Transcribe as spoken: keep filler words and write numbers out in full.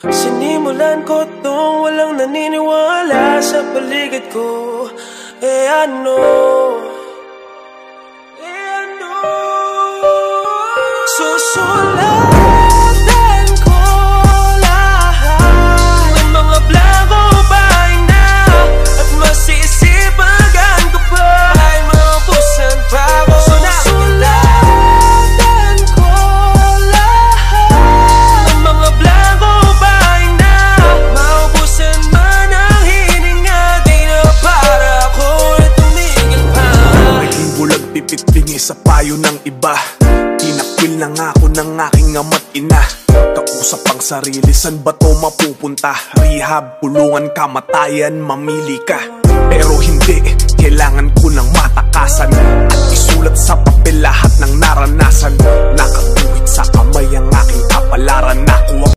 Sinimulan ko tong walang naniniwala sa paligid ko. Eh ano, eh ano, susulatan ko lahat ng mga blanco pahina at masisipagan ko pa ay maubusan pa ako. Susulatan ko lahat ng mga blanco pahina, maubusan man ang hininga, di na para ako na tumigil pa. Naging bulag pipit bingi sa payo ng iba, tinakwil na nga ako ng aking ama't ina. Kausap ang sarili, san ba to mapupunta? Rehab, pulungan, kamatayan, mamili ka. Pero hindi, kailangan ko ng matakasan at isulat sa papel lahat ng naranasan. Nakatuwid sa kamay ang aking kapalaran. Nakuha